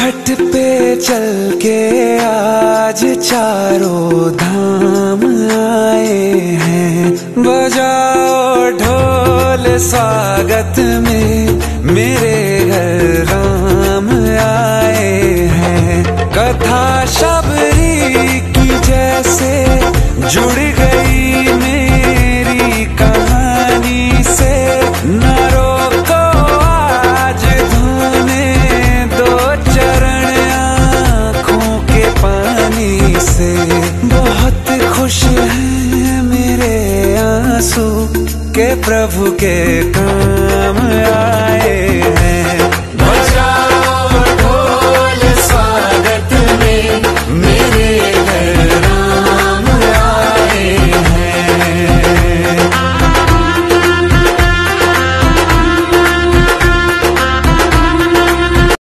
घाट पे चल के आज चारों धाम आए हैं। बजाओ ढोल स्वागत में, मेरे घर राम आए हैं। कथा शबरी की जैसे जुड़ गई मेरी कहानी से। न रोको आज धोने दो चरण आँखों के पानी से। बहुत खुश हैं मेरे आंसू के प्रभु के काम आए।